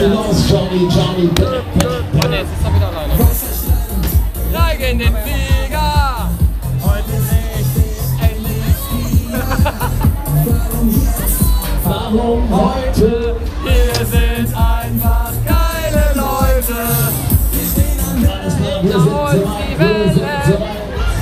los, Johnny, Johnny. Oh ne, jetzt ist er wieder alleine. Steig in den Flieger! Heute richtig endlich. Warum heute? Wir sind einfach geile Leute. Alles klar, wir sind soweit, wir sind soweit.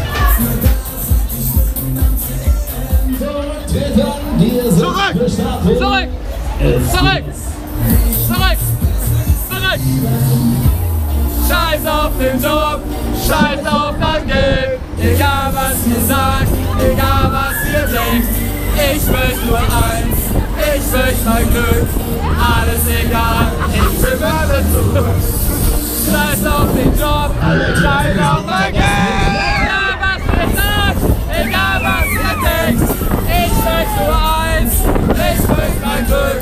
Zurück! Zurück! Zurück! Zurück! Zurück! Scheiß auf den Job, scheiß auf das Geld. Egal was ihr sagt, egal was ihr denkt. Ich möchte nur eins, ich möchte mein Glück. Alles egal, ich gehöre zurück. Scheiß auf den Job, scheiß auf mein Geld. Egal was ihr sagt, egal was ihr denkt. Ich möchte nur eins, ich möchte mein Glück.